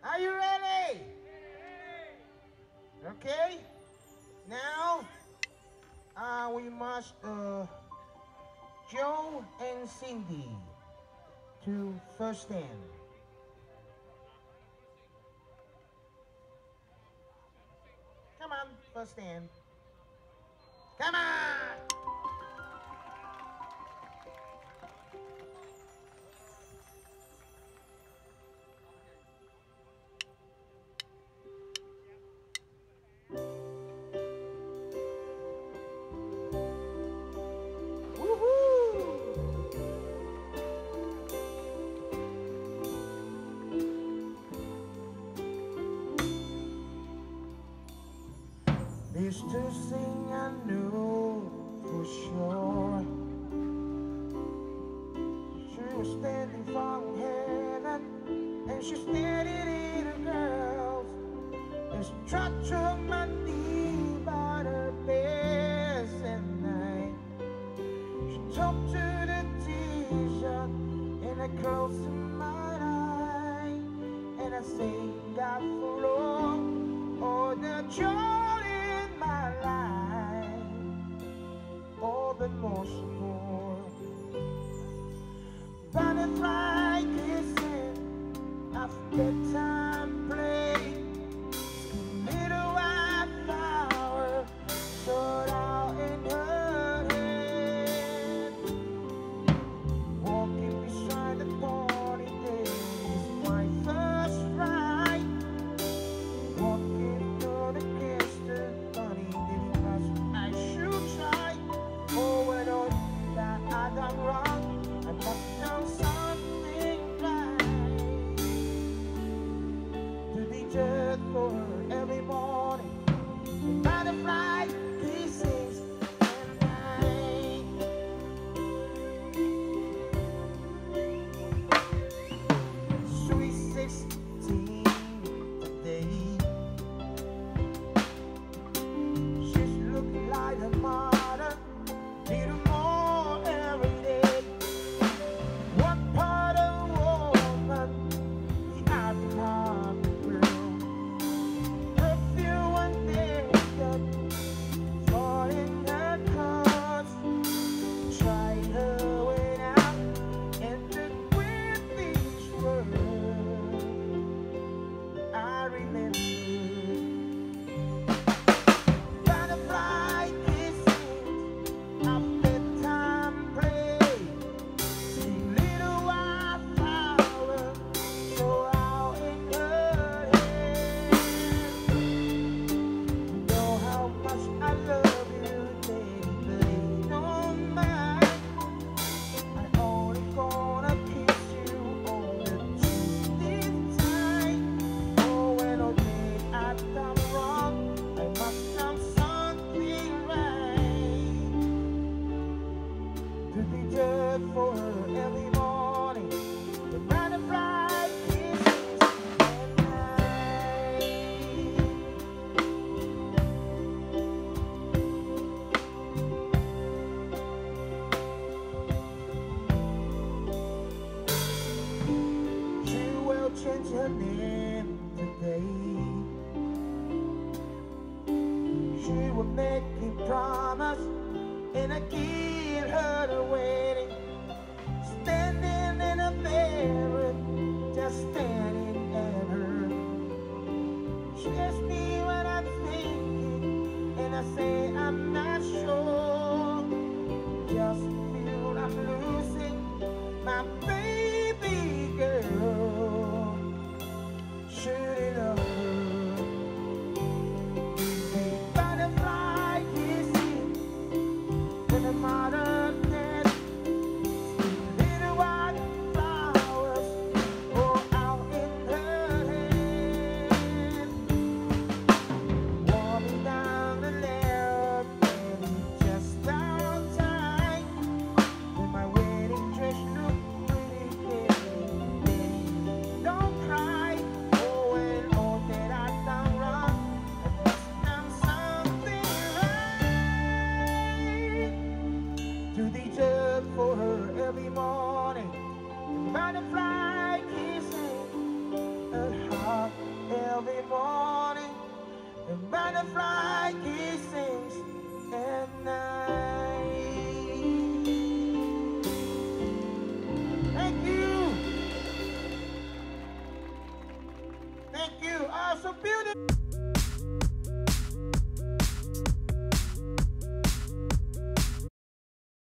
Are you ready? Okay. Now, we must Joe and Cindy to first stand. Come on, first stand. Come on! Used to sing, I knew for sure. She was standing from heaven, and she stared at little girls. And she tried to my knee about her best at night. She talked to the teacher, and I closed my eye, and I thank God for all the joy. All the most more butterfly kissing after bedtime play, little white flower showed out in her hand, walking beside the pony days, my first ride, walking through the Kingston funny little house. I should try. Oh, when all that I done wrong, I must do something right to be just for her every morning. The butterfly kisses and night. Sweet 16 today. She's looking like a mother. Little more every day. One part of woman, the other part girl. Perfume and makeup, fall in her clothes. Try her way out, and then with each word, I remember butterfly kisses. Bedtime play, sing little white flower, so out in her hand. You know how much I love you, baby. Don't mind. I only gonna kiss you on the cheek this time. Oh, when all day I've done wrong, I must have something right. To be just for her every morning, the butterfly kisses at night. She will change her name today. She will make a promise, and I give her the waiting. Standing in a mirror, just staring at her. She asks me what I'm thinking, and I say I'm not sure. Just feel I'm losing my baby girl. Shooting up her. Butterfly kissing in the modern dead. Little white flowers, oh, out in every morning, and butterfly kisses.